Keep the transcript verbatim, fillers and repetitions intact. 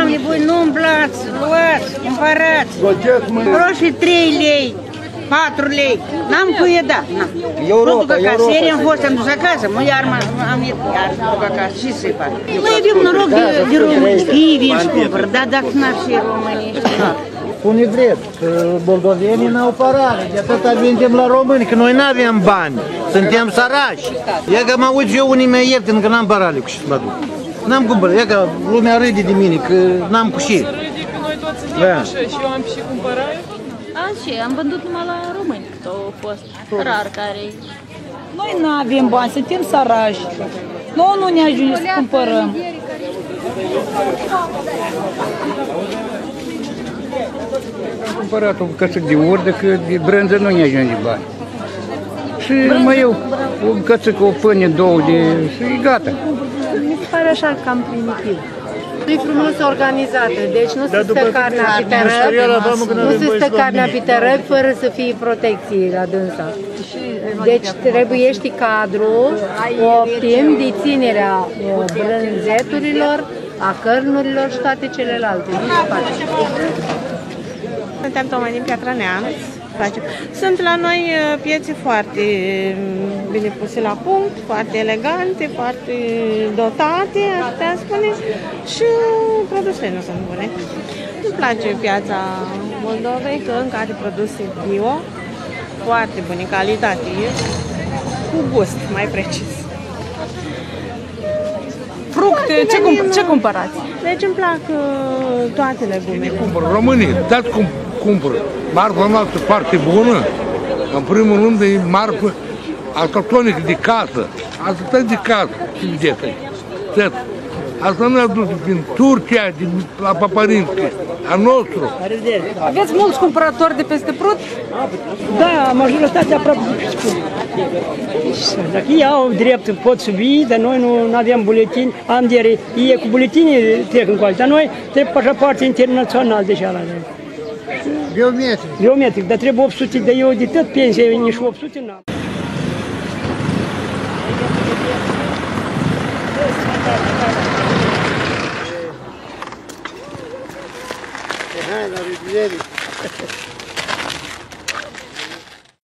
Doamne, voi nu umblați, luați, cumpărați. Roșii trei lei, patru lei. N-am cu e da. Nu duc acasă. Ieri am fost, am dus acasă. Mă, iar am iar duc acasă. Ce să-i fac? Noi avem noroc de români. Ei vin și cumpără. Dar dacă n-ar fi românii, Spune drept, că moldovenii n-au parale, de atâta vindem la români, că noi n-avem bani, suntem săraci. E că mă uit eu unii mei ieftin, că n-am parale cu ce să mă duc. N-am cumpărat, e că lumea râde de mine, că n-am cu ce. Să râde, că noi toți suntem așa și eu am și cumpărat. Am și am vândut numai la români, că au fost rar care. Noi nu avem bani, suntem sărași. Noi nu ne ajunge să cumpărăm. Am cumpărat o bucățică de urdă, că de brânză nu ne ajunge bani. Și mai eu o bucățică, o pâine, două de... și e gata. Mi se pare așa cam primitiv. Nu e frumos organizată, deci nu se stă carnea pe tărăpi, nu se stă carnea pe tărăpi fără să fie protecție la dânsa. Deci trebuie cadru optim de ținerea brânzeturilor, a cărnurilor și toate celelalte. Nu se face. Suntem tocmai din Piatra Neamț. Sunt la noi piețe foarte bine puse la punct, foarte elegante, foarte dotate, aș putea spune, și produsele nu sunt bune. Îmi place piața Moldovei, că încă are produse bio, foarte bune calitate, cu gust, mai precis. Fructe, ce, cum, ce cumpărați? Deci îmi plac toate legumele. Cumpăr românii, dați cum cumpăr. Marfa noastră foarte bună, în primul rând e marfă autohtonică de casă. Asta e de casă, ce vedeți aici. Asta nu a dus din Turcia, din la Paparinski, a nostru. Aveți mulți cumpărători de peste Prut? Da, majoritatea aproape de peste Prut. Dacă ei au drept, pot să vii, dar noi nu avem buletini, am de ei cu buletinii trec în coală, dar noi trebuie pașapoarte internațional deja la noi. Biometric. Biometric, dar trebuie opt sute de eu de tot pensia, eu nici opt sute n-am. Hai la revedere!